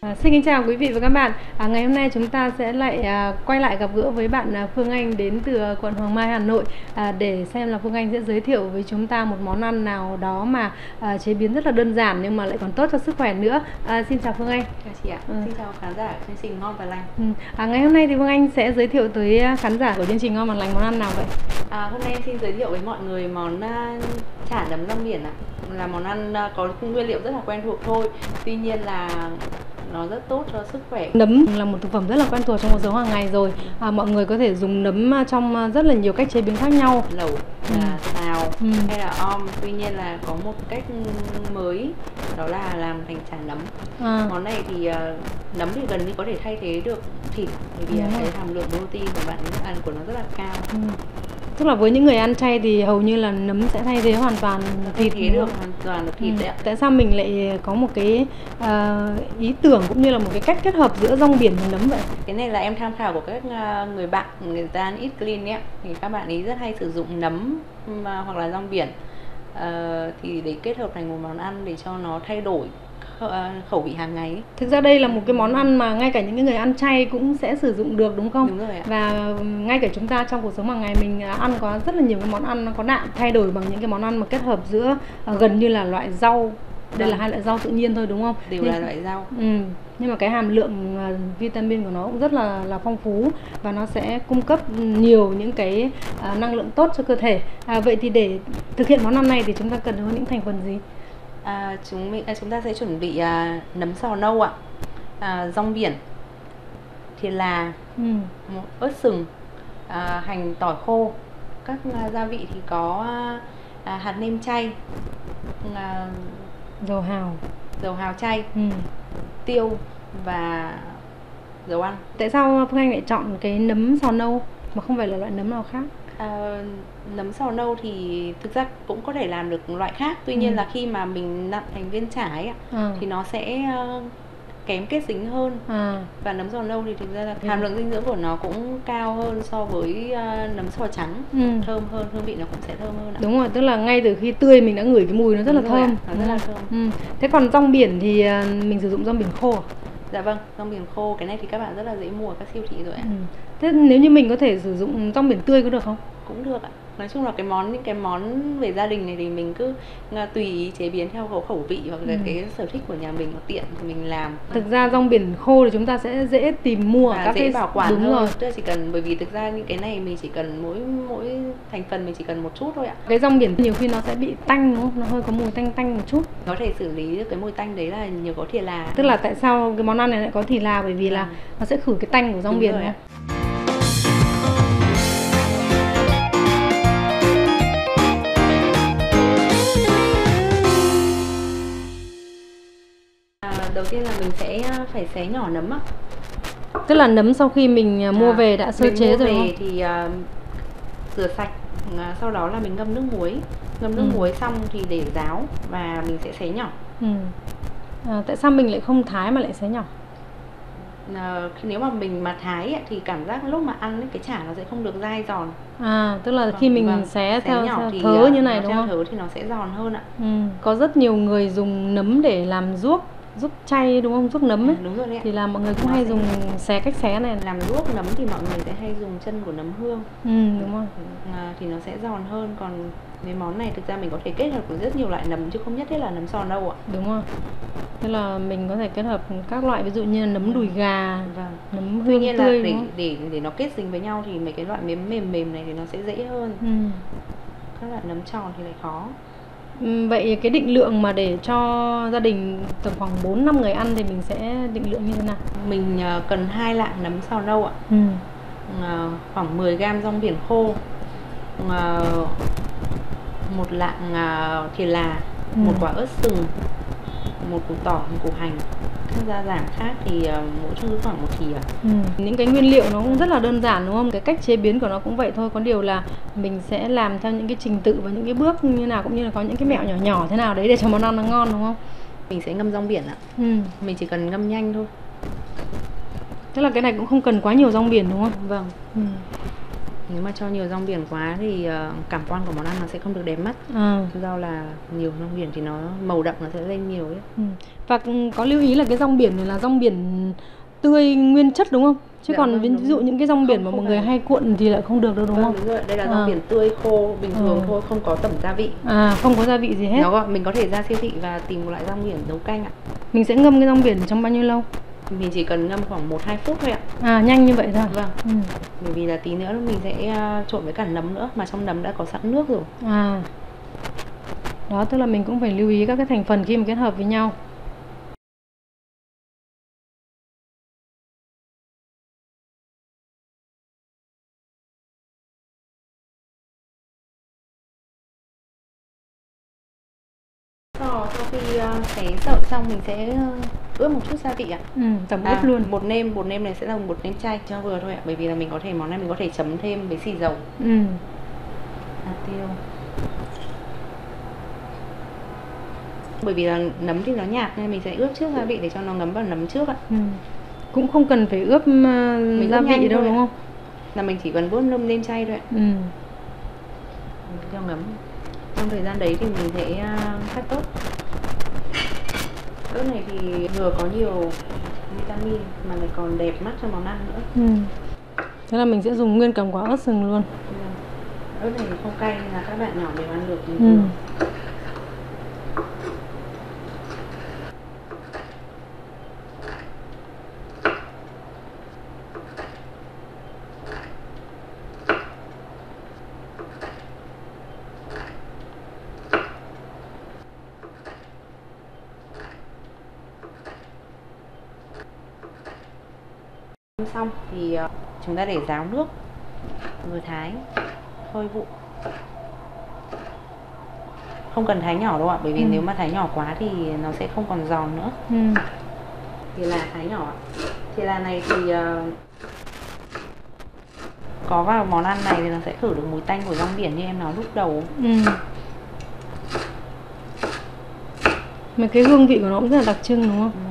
Xin kính chào quý vị và các bạn. Ngày hôm nay chúng ta sẽ lại quay lại gặp gỡ với bạn Phương Anh đến từ quận Hoàng Mai, Hà Nội, để xem là Phương Anh sẽ giới thiệu với chúng ta một món ăn nào đó mà chế biến rất là đơn giản nhưng mà lại còn tốt cho sức khỏe nữa. Xin chào Phương Anh. Chào chị ạ. Xin chào khán giả chương trình Ngon và Lành. Ngày hôm nay thì Phương Anh sẽ giới thiệu tới khán giả của chương trình Ngon và Lành món ăn nào vậy? Hôm nay em xin giới thiệu với mọi người món chả nấm rong biển ạ. Là món ăn có nguyên liệu rất là quen thuộc thôi, tuy nhiên là nó rất tốt cho sức khỏe. Nấm là một thực phẩm rất là quen thuộc trong cuộc sống hàng ngày rồi. Mọi người có thể dùng nấm trong rất là nhiều cách chế biến khác nhau. Lẩu, xào hay là om. Tuy nhiên là có một cách mới, đó là làm thành chả nấm. Món này thì nấm thì gần như có thể thay thế được thịt, bởi vì cái hàm lượng protein của bạn ăn của nó rất là cao. Tức là với những người ăn chay thì hầu như là nấm sẽ thay thế hoàn toàn thịt. Thay thế được hoàn toàn là thịt đấy ạ. Tại sao mình lại có một cái ý tưởng cũng như là một cái cách kết hợp giữa rong biển và nấm vậy? Cái này là em tham khảo của các người bạn, người ta ăn eat clean ấy, thì các bạn ấy rất hay sử dụng nấm hoặc là rong biển thì để kết hợp thành một món ăn để cho nó thay đổi khẩu vị hàng ngày ấy. Thực ra đây là một cái món ăn mà ngay cả những người ăn chay cũng sẽ sử dụng được, đúng không? Đúng rồi ạ. Và ngay cả chúng ta trong cuộc sống hàng ngày mình ăn có rất là nhiều cái món ăn nó có đạm, thay đổi bằng những cái món ăn mà kết hợp giữa gần như là loại rau. Đây là hai loại rau tự nhiên thôi, đúng không? Đều là loại rau. Nhưng mà cái hàm lượng vitamin của nó cũng rất là phong phú và nó sẽ cung cấp nhiều những cái năng lượng tốt cho cơ thể. Vậy thì để thực hiện món ăn này thì chúng ta cần có những thành phần gì? Chúng ta sẽ chuẩn bị nấm sò nâu ạ, rong biển, thì là ớt sừng, hành, tỏi khô. Các gia vị thì có hạt nêm chay, dầu hào chay, tiêu và dầu ăn. Tại sao Phương Anh lại chọn cái nấm sò nâu mà không phải là loại nấm nào khác? Nấm sò nâu thì thực ra cũng có thể làm được loại khác, tuy nhiên là khi mà mình nặn thành viên chả ấy thì nó sẽ kém kết dính hơn. Và nấm sò nâu thì thực ra là hàm lượng dinh dưỡng của nó cũng cao hơn so với nấm sò trắng, thơm hơn, hương vị nó cũng sẽ thơm hơn ạ. Đúng rồi, tức là ngay từ khi tươi mình đã ngửi cái mùi nó rất là thơm. Nó rất là thơm. Thế còn rong biển thì mình sử dụng rong biển khô à? Dạ vâng, rong biển khô, cái này thì các bạn rất là dễ mua ở các siêu thị rồi ạ. Thế nếu như mình có thể sử dụng rong biển tươi có được không? Cũng được ạ. Nói chung là những cái món về gia đình này thì mình cứ tùy ý chế biến theo khẩu vị hoặc là cái sở thích của nhà mình, tiện thì mình làm. Thực ra rong biển khô thì chúng ta sẽ dễ tìm mua và các dễ bảo quản đúng hơn. Rồi. Tức là chỉ cần, bởi vì thực ra những cái này mình chỉ cần mỗi thành phần mình chỉ cần một chút thôi ạ. Cái rong biển nhiều khi nó sẽ bị tanh, đúng không? Nó hơi có mùi tanh một chút. Có thể xử lý được cái mùi tanh đấy là nhờ có thìa là. Tức là tại sao cái món ăn này lại có thìa là, bởi vì là nó sẽ khử cái tanh của rong biển này. Đầu tiên là mình sẽ phải xé nhỏ nấm ạ. Tức là nấm sau khi mình mua về đã sơ chế rồi không? Thì rửa sạch, sau đó là mình ngâm nước muối. Ngâm nước muối xong thì để ráo và mình sẽ xé nhỏ. Tại sao mình lại không thái mà lại xé nhỏ? Nếu mà mình thái thì cảm giác lúc mà ăn cái chả nó sẽ không được dai giòn. Tức là khi mình xé theo nhỏ thì thớ như này đúng không? Theo thớ thì nó sẽ giòn hơn ạ. Có rất nhiều người dùng nấm để làm giúp chay đúng không? Giúp nấm ấy. Đúng rồi đấy ạ. Thì là mọi người cũng hay dùng cách xé này. Làm ruốc nấm thì mọi người sẽ hay dùng chân của nấm hương. Đúng rồi. Thì nó sẽ giòn hơn. Còn cái món này thực ra mình có thể kết hợp với rất nhiều loại nấm chứ không nhất thiết là nấm sò nâu ạ. Đúng rồi. Thế là mình có thể kết hợp các loại, ví dụ như là nấm đùi gà, nấm hương tươi. Tuy nhiên là để nó kết dính với nhau thì mấy cái loại mềm này thì nó sẽ dễ hơn. Các loại nấm tròn thì lại khó. Vậy cái định lượng mà để cho gia đình tầm khoảng 4-5 người ăn thì mình sẽ định lượng như thế nào? Mình cần 2 lạng nấm sò nâu ạ. Khoảng 10 g rong biển khô, 1 lạng thìa là, 1 quả ớt sừng, 1 củ tỏi, 1 củ hành. Các gia giảm khác thì mỗi chung khoảng 1 thìa. Những cái nguyên liệu nó cũng rất là đơn giản đúng không? Cái cách chế biến của nó cũng vậy thôi, có điều là mình sẽ làm theo những cái trình tự và những cái bước như nào, cũng như là có những cái mẹo nhỏ nhỏ thế nào đấy để cho món ăn nó ngon đúng không? Mình sẽ ngâm rong biển ạ. Mình chỉ cần ngâm nhanh thôi. Tức là cái này cũng không cần quá nhiều rong biển đúng không? Vâng. Nếu mà cho nhiều rong biển quá thì cảm quan của món ăn nó sẽ không được đẹp mắt. Do là nhiều rong biển thì nó màu đậm nó sẽ lên nhiều ấy. Và có lưu ý là cái rong biển này là rong biển tươi nguyên chất đúng không? Chứ còn ví dụ những cái rong biển mà mọi người hay cuộn thì lại không được đâu đúng không? Đúng rồi, đây là rong biển tươi khô bình thường thôi, không có tẩm gia vị. Không có gia vị gì hết. Mình có thể ra siêu thị và tìm một loại rong biển nấu canh ạ. Mình sẽ ngâm cái rong biển trong bao nhiêu lâu? Mình chỉ cần ngâm khoảng 1-2 phút thôi ạ. Nhanh như vậy thôi. Vâng. Bởi vì là tí nữa mình sẽ trộn với cả nấm nữa, mà trong nấm đã có sẵn nước rồi. Đó, tức là mình cũng phải lưu ý các cái thành phần khi mà kết hợp với nhau. Sau khi xé sợi xong mình sẽ ướp một chút gia vị ạ. Tẩm ướp luôn. Bột nêm này sẽ là bột nêm chay cho vừa thôi ạ, bởi vì là mình có thể món này mình có thể chấm thêm với xì dầu. Hạt tiêu. Bởi vì là nấm thì nó nhạt nên mình sẽ ướp trước gia vị để cho nó ngấm vào nấm trước ạ. Cũng không cần phải ướp gia vị đâu đúng không? Là mình chỉ cần vuốt nêm chay thôi ạ. Mình cho ngấm. Trong thời gian đấy thì mình sẽ cắt ớt. Ớt này thì vừa có nhiều vitamin mà lại còn đẹp mắt cho món ăn nữa. Thế là mình sẽ dùng nguyên cả quả ớt sừng luôn. Ớt này không cay nên là các bạn nhỏ đều ăn được. Xong thì chúng ta để ráo nước vừa thái hơi vụ. Không cần thái nhỏ đâu ạ, bởi vì nếu mà thái nhỏ quá thì nó sẽ không còn giòn nữa. Thì là thái nhỏ. Thì là này thì có vào món ăn này thì nó sẽ khử được mùi tanh của rong biển như em nói lúc đầu. Mà cái hương vị của nó cũng rất là đặc trưng đúng không?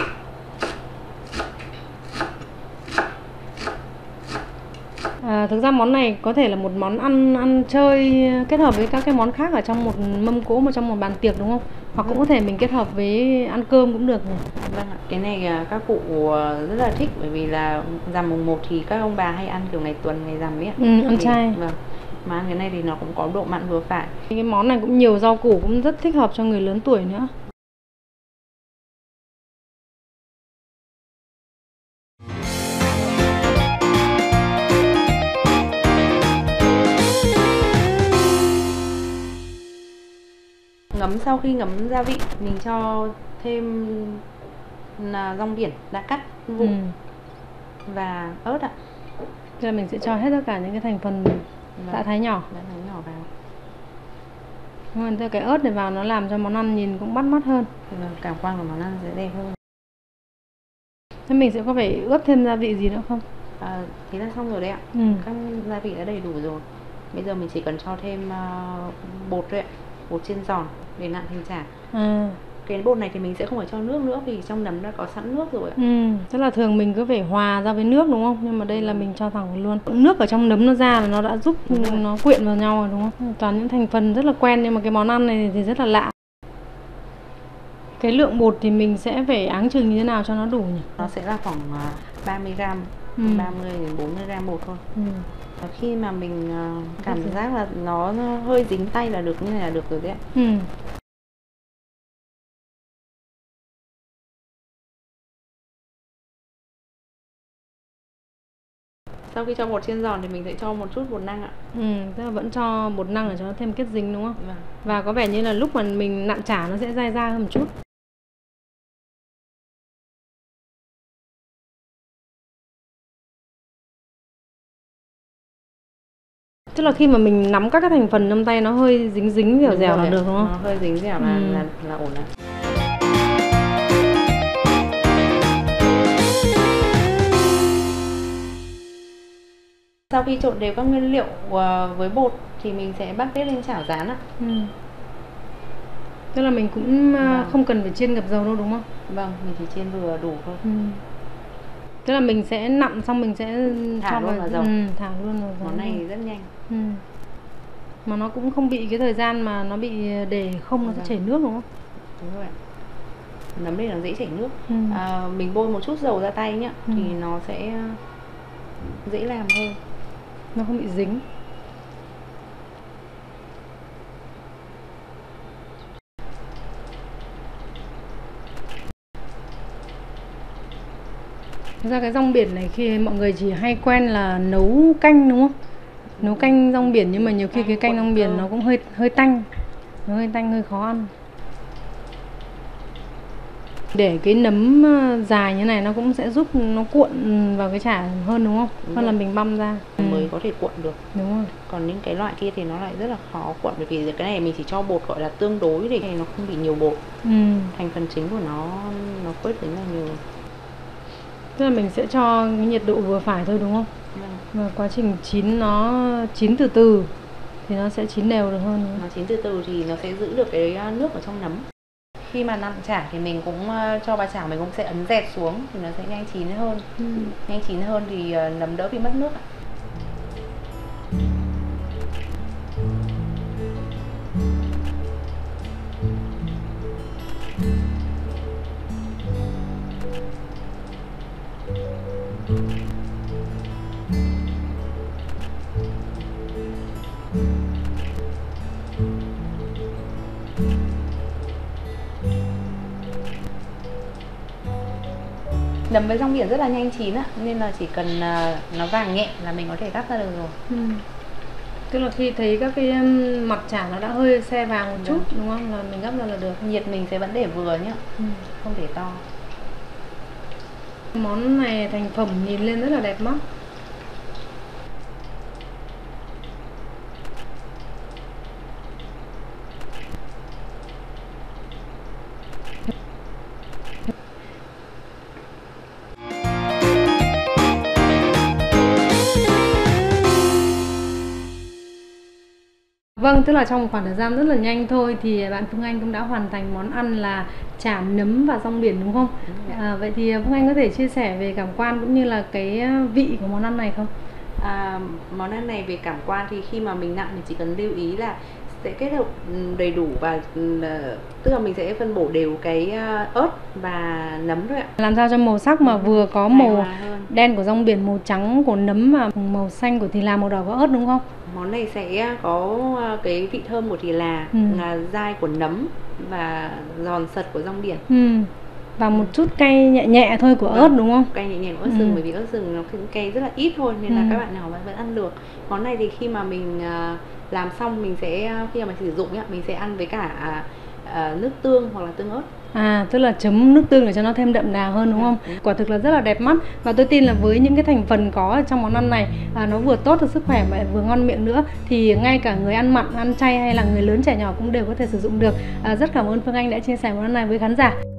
Thực ra món này có thể là một món ăn chơi kết hợp với các cái món khác ở trong một mâm cỗ, trong một bàn tiệc đúng không? Hoặc cũng có thể mình kết hợp với ăn cơm cũng được này. Vâng ạ, cái này các cụ rất là thích, bởi vì là rằm mùng 1 thì các ông bà hay ăn kiểu ngày tuần, ngày rằm ấy ạ. Ăn chay. Vâng. Mà ăn cái này thì nó cũng có độ mặn vừa phải. Cái món này cũng nhiều rau củ, cũng rất thích hợp cho người lớn tuổi nữa. Sau khi ngấm gia vị, mình cho thêm rong biển đã cắt vụn và ớt ạ. Giờ mình sẽ cho hết tất cả những cái thành phần đã thái nhỏ vào. Nhưng cái ớt này vào nó làm cho món ăn nhìn cũng bắt mắt hơn. Cảm quan của món ăn sẽ đẹp hơn. Thế mình sẽ có phải ướp thêm gia vị gì nữa không? Thế là xong rồi đấy ạ. Các gia vị đã đầy đủ rồi. Bây giờ mình chỉ cần cho thêm bột thôi ạ. Bột chiên giòn để nặn thành chả. Cái bột này thì mình sẽ không phải cho nước nữa vì trong nấm đã có sẵn nước rồi ạ. Tức là thường mình cứ phải hòa ra với nước đúng không? Nhưng mà đây là mình cho thẳng luôn. Nước ở trong nấm nó ra là nó đã giúp nó quyện vào nhau rồi đúng không? Toàn những thành phần rất là quen nhưng mà cái món ăn này thì rất là lạ. Cái lượng bột thì mình sẽ phải áng chừng như thế nào cho nó đủ nhỉ? Nó sẽ là khoảng 30g, 30 đến 40g bột thôi. Khi mà mình cảm giác là nó hơi dính tay là được, như này là được rồi đấy ạ. Sau khi cho bột chiên giòn thì mình sẽ cho một chút bột năng ạ. Tức là vẫn cho bột năng để cho nó thêm kết dính đúng không? Và có vẻ như là lúc mà mình nặn chả nó sẽ dai ra hơn một chút. Tức là khi mà mình nắm các cái thành phần trong tay nó hơi dính dẻo dẻo là được đúng không? Nó hơi dính dẻo là ổn ạ. Sau khi trộn đều các nguyên liệu với bột thì mình sẽ bắt bếp lên chảo rán ạ. Tức là mình cũng không cần phải chiên ngập dầu đâu đúng không? Vâng, mình chỉ chiên vừa đủ thôi. Tức là mình sẽ nặn xong mình sẽ thả luôn vào dầu. Thả luôn vào dầu. Món này rất nhanh. Mà nó cũng không bị cái thời gian mà nó bị để không nó sẽ chảy nước đúng không? Đúng rồi ạ. Nấm này nó dễ chảy nước. Mình bôi một chút dầu ra tay nhá, thì nó sẽ dễ làm hơn. Nó không bị dính. Thực ra cái rong biển này khi mọi người chỉ hay quen là nấu canh đúng không? Nấu canh rong biển, nhưng mà nhiều khi cái canh rong biển nó cũng hơi tanh. Nó hơi tanh, hơi khó ăn. Để cái nấm dài như này nó cũng sẽ giúp nó cuộn vào cái chả hơn đúng không? Hơn là mình băm ra mới có thể cuộn được. Đúng rồi. Còn những cái loại kia thì nó lại rất là khó cuộn, bởi vì cái này mình chỉ cho bột gọi là tương đối để nó không bị nhiều bột. Thành phần chính của nó quết tính là nhiều. Tức là mình sẽ cho cái nhiệt độ vừa phải thôi đúng không? Và quá trình chín nó chín từ từ thì nó sẽ chín đều được hơn. Nó chín từ từ thì nó sẽ giữ được cái nước ở trong nấm. Khi mà nặn chả thì mình cũng cho vào chảo mình cũng sẽ ấn dẹt xuống thì nó sẽ nhanh chín hơn. Nhanh chín hơn thì nấm đỡ bị mất nước ạ. Nấm với rong biển rất là nhanh chín ạ, nên là chỉ cần nó vàng nhẹ là mình có thể gắp ra được rồi. Tức là khi thấy các cái mặt chả nó đã hơi se vàng một chút đúng không, là mình gắp ra là được. Nhiệt mình sẽ vẫn để vừa nhá, không để to. Món này thành phẩm nhìn lên rất là đẹp mắt. Vâng, tức là trong một khoảng thời gian rất là nhanh thôi thì bạn Phương Anh cũng đã hoàn thành món ăn là chả nấm và rong biển đúng không? Vậy thì Phương Anh có thể chia sẻ về cảm quan cũng như là cái vị của món ăn này không? Món ăn này về cảm quan thì khi mà mình nặn thì chỉ cần lưu ý là sẽ kết hợp đầy đủ và tức là mình sẽ phân bổ đều cái ớt và nấm thôi ạ. Làm sao cho màu sắc mà vừa có màu đen của rong biển, màu trắng của nấm và màu xanh của thì là, màu đỏ của ớt đúng không? Món này sẽ có cái vị thơm của thì là dai của nấm và giòn sật của rong biển. Và một chút cay nhẹ nhẹ thôi của ớt đúng không? Cay nhẹ nhẹ của ớt sừng, bởi vì ớt sừng nó cũng cay rất là ít thôi nên là các bạn nào vẫn ăn được. Món này thì khi mà mình làm xong mình sẽ, khi mà mình sử dụng nhá, mình sẽ ăn với cả nước tương hoặc là tương ớt. Tức là chấm nước tương để cho nó thêm đậm đà hơn đúng không? Quả thực là rất là đẹp mắt. Và tôi tin là với những cái thành phần có ở trong món ăn này, nó vừa tốt cho sức khỏe mà vừa ngon miệng nữa, thì ngay cả người ăn mặn, ăn chay hay là người lớn trẻ nhỏ cũng đều có thể sử dụng được. Rất cảm ơn Phương Anh đã chia sẻ món ăn này với khán giả.